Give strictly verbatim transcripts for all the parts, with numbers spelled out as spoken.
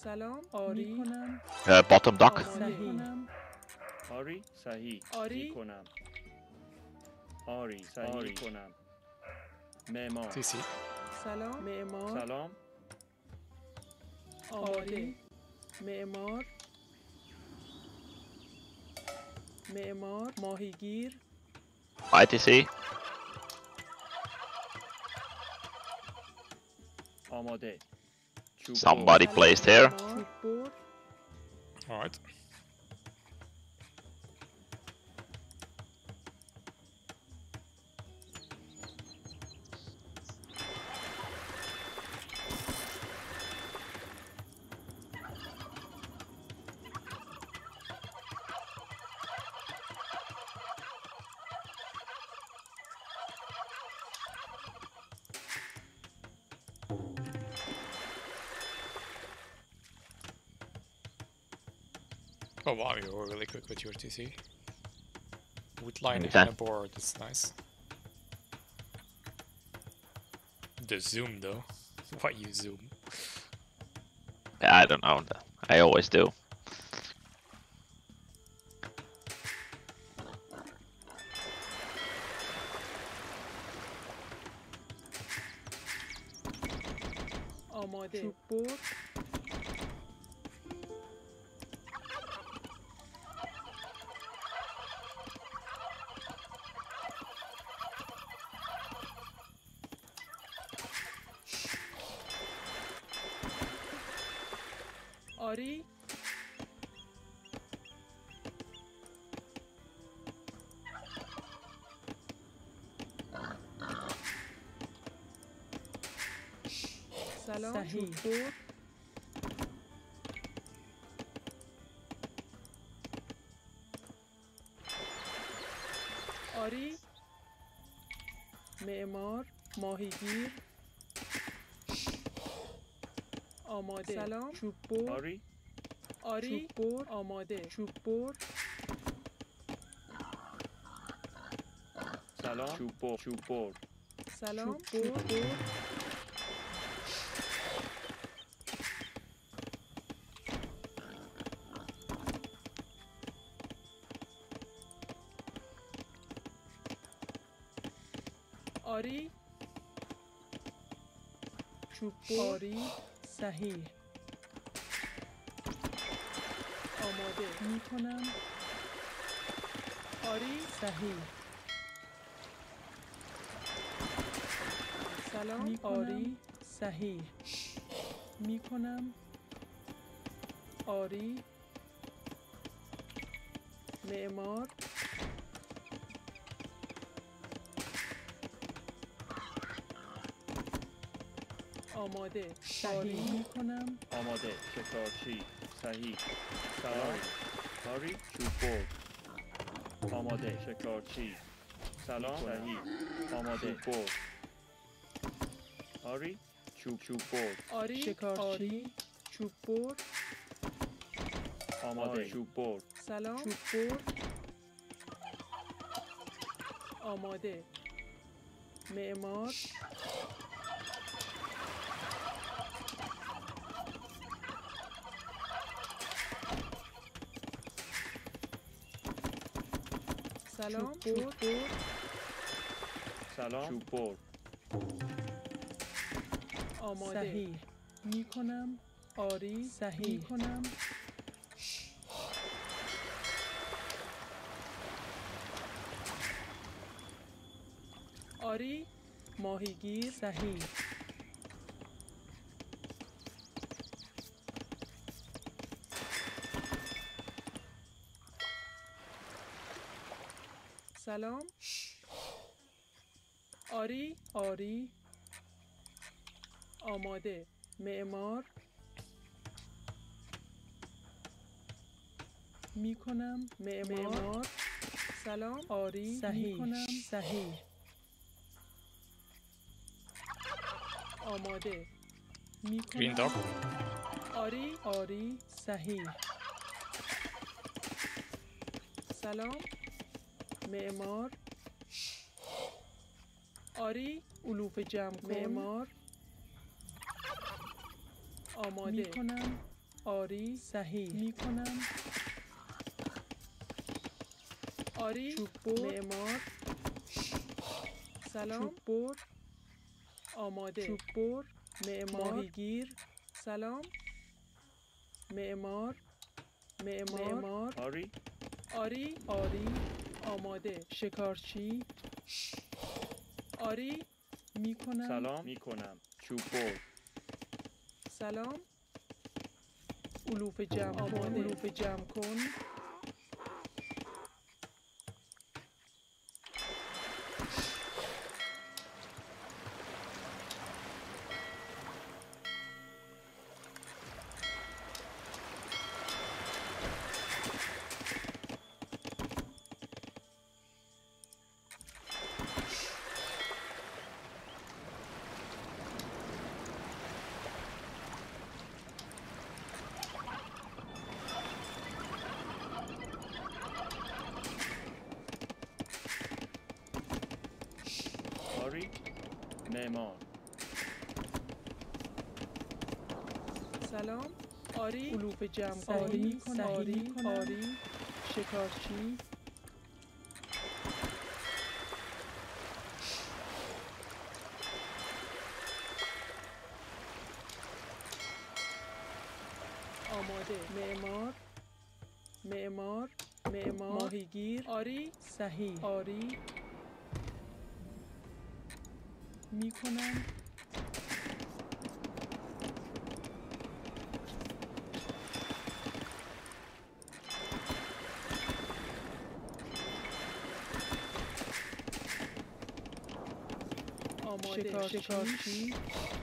سلام آری کنم. Uh, bottom dock. صحیح. آری صحیح آری. میکنم. آری صحیح کنم. معمار سی سی. سلام معمار. سلام آری. معمار. معمار. ماهیگیر. I T C. آماده. چوب Somebody سلام، placed here. معمار. چوب بر. Alright. Oh wow, you were really quick with your T C. Wood line Okay. and a board, that's nice. The zoom though. Why you zoom? I don't know. I always do. آماده. چوب بر. آری. سلام صحیح. چوب بر. آری. معمار. ماهیگیر. آماده. سلام چوب بر. آری آری. چوب بر. آماده. چوب بر. سلام چوب بر چوب بر سلام چوب بر. آری. چوب بر. آری. صحیح. آماده می کنم. آری. صحیح. سلام می آری. صحیح. می کنم. آری. معمار. آماده. صحیح می کنم. آماده. شکارچی صحیح. سلام آری چوب بر آماده. شکارچی سلام صحیح. آماده. چوب بر آری چوب چوب بر آری. شکارچی. چوب بر. آماده. چوب بر سلام چوب بر. آماده. معمار. سلام چوب بر. سلام چوب بر آماده. صحیح. می کنم. آری. صحیح. می کنم. آری. ماهیگیر. صحیح. سلام آری. آری. آماده. معمار. می کنم. معمار. سلام آری. صحیح. می کنم. صحیح. آماده. می Green کنم. dog. آری. آری. صحیح. سلام معمار. آری. علوف جمع کن. معمار. آماده. می کنم. آری صحیح میکنم. آری چوب بر معمار. سلام چوب بر آماده. چوب بر معمار. ماهیگیر. سلام معمار معمار معمار. آری آری آری آماده. شکارچی آری میکنم. سلام میکنم. چوب بر سلام علوف جمع کن. علوف جمع کن. آری معمار. سلام آری علوف جمع کن. آری آری آری شکارچی آماده. معمار معمار معمار. ماهیگیر آری صحیح. آری میکنم. آماده. شکارچی, شکارچی.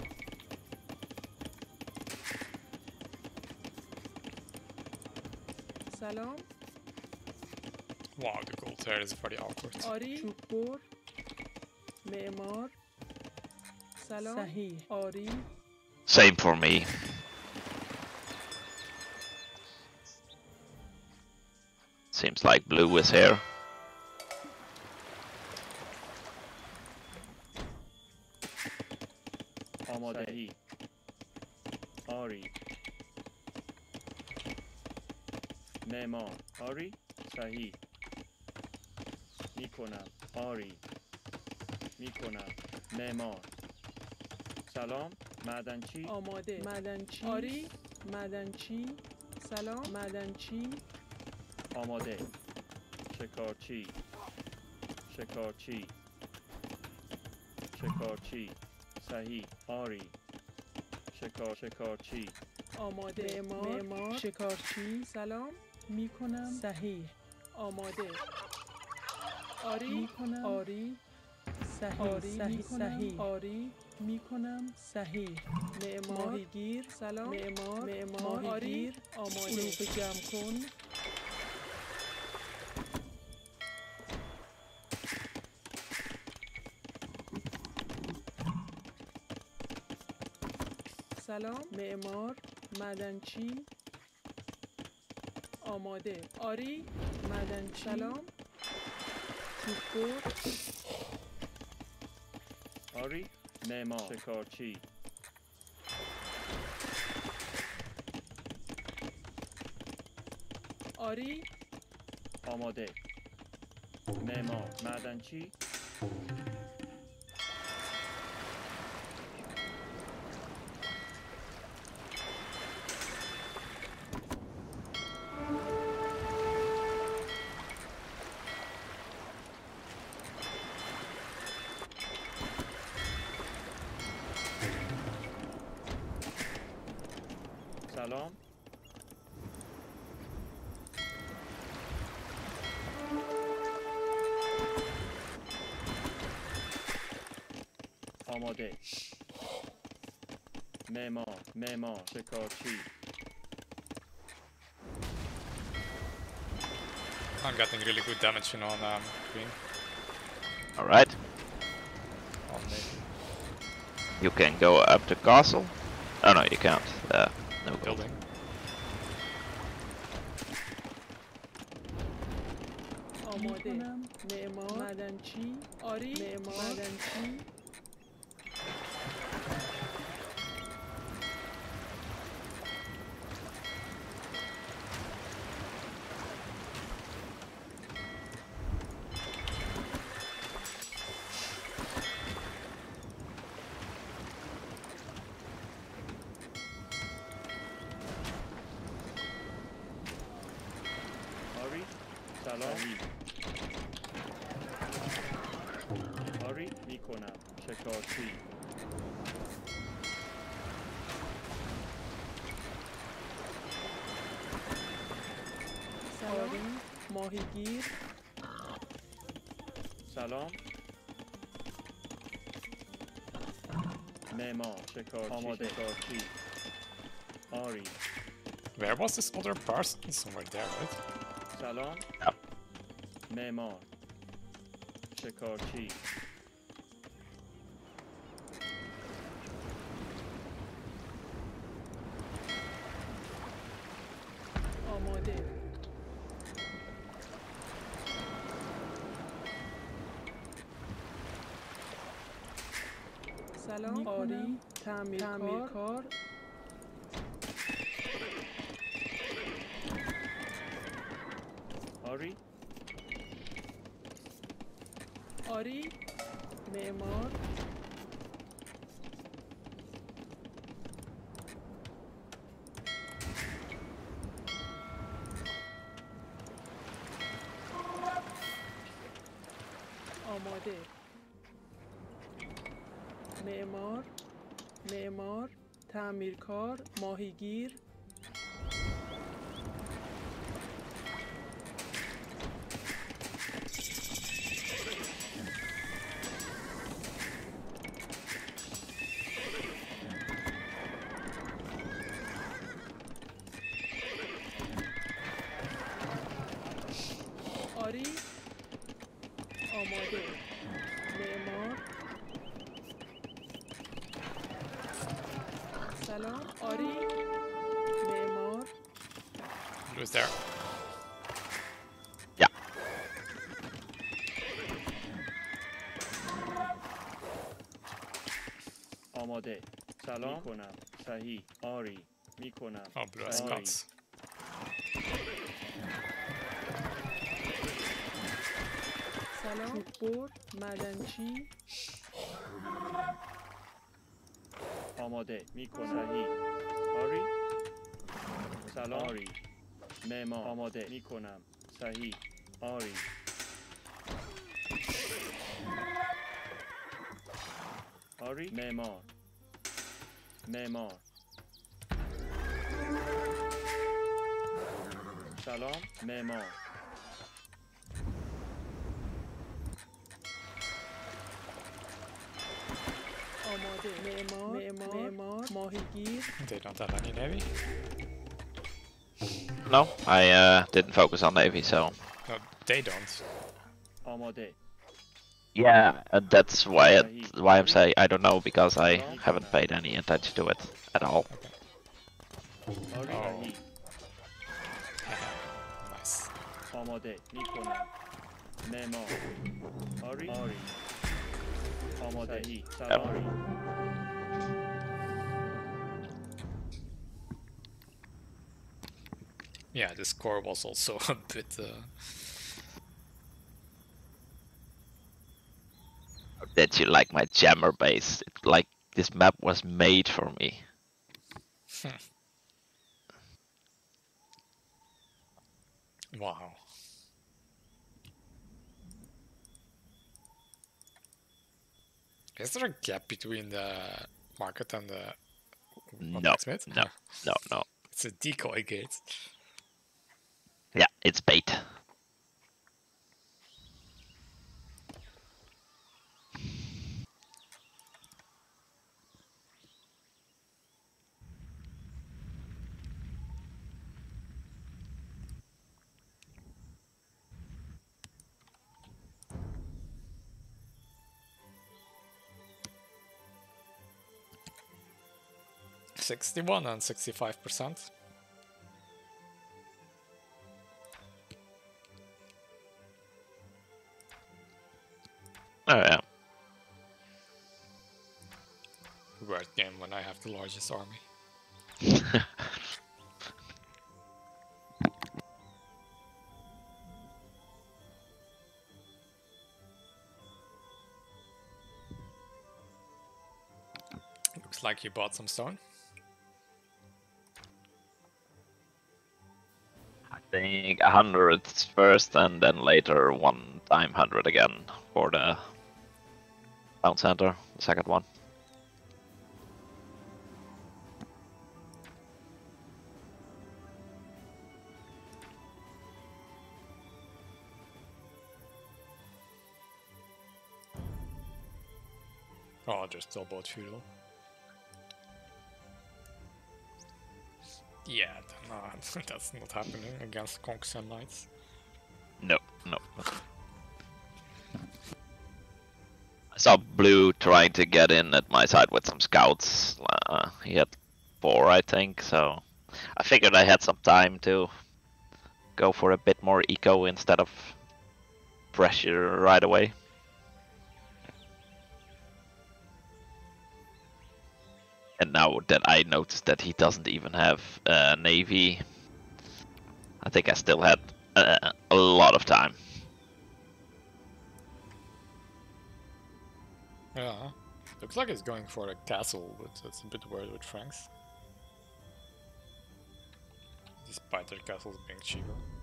سلام Wow, the gold hair is very awkward. آری چوب بر معمار. سلام صحیح. آری Same for me. Seems like blue is here. آماده. آری معمار. آری صحیح میکنم. آری میکنم. معمار. سلام معدنچی. آماده. معدنچی آری معدنچی. سلام معدنچی آماده. شکارچی شکارچی شکارچی صحیح. آری شکار شکارچی آماده. معمار معمار. شکارچی سلام میکنم. صحیح. آماده. آری میکنم. آری صحیح. آری صحیح. صحیح. آری میکنم. صحیح. معمار. ماهیگیر سلام معمار معمار. ماهیگیر آماده. علوف جمع کن. سلام معمار. معدنچی آماده. آری معدنچی. سلام چوب بر آری معمار. شکارچی آری آماده. معمار. معدنچی سلام آماده. معمار معمار. شکارچی I'm getting really good damage in on um, green. Alright. On me. You can go up to castle. Oh no, you can't. Uh, no gold. Building. آماده. معمار. معدنچی آری معمار. معدنچی صحیح. آری میکنم. شکارچی. آری ماهیگیر. سلام. معمار. شکارچی. آماده. شکارچی. آری. Where was this other person? Somewhere there, right? سلام. Yeah. معمار. شکارچی. آماده. سلام. آری تعمیرکار. تعمیرکار. آری. آری معمار. آماده. معمار. معمار تعمیرکار ماهیگیر. آری آماده. معمار. سلام. آری معمار. Who's there? Yeah. آماده. سلام. میکنم. صحیح. آری. میکنم. Oh, blue has Sorry. guts. سلام. توپبر معدنچی. آماده. میکنم. صحیح. آری. سلام. آری. معمار. آماده. میکنم. صحیح. آری. آری. معمار. معمار. سلام. معمار. آماده. معمار. معمار. معمار ماهیگیر. They don't have any navy? No, I uh, didn't focus on navy, so No, they don't. آماده. yeah, and that's why it, why I'm saying I don't know because I haven't paid any attention to it at all. آری. Oh. صحیح. Nice. آماده. میکنم. معمار. آری. آری. آماده. صحیح. سلام. آری. Yeah, the score was also a bit. Uh, Did you like my jammer base? It, like this map was made for me. wow. Is there a gap between the market and the No, blacksmith? no, no, no. It's a decoy gate. Yeah, it's bait. sixty-one and sixty-five percent. Oh yeah. Weird game when I have the largest army. Looks like you bought some stone. think one hundred first and then later one time one hundred again for the town center, the second one. Oh, just still bought feudal. Yeah, no, that's not happening against Conks and Knights. No, no. I saw Blue trying to get in at my side with some scouts. Uh, he had four, I think, so I figured I had some time to go for a bit more eco instead of pressure right away. And now that I noticed that he doesn't even have a navy, I think I still had uh, a lot of time. Yeah, looks like he's going for a castle, but that's a bit weird with Franks. Despite their castles being cheaper.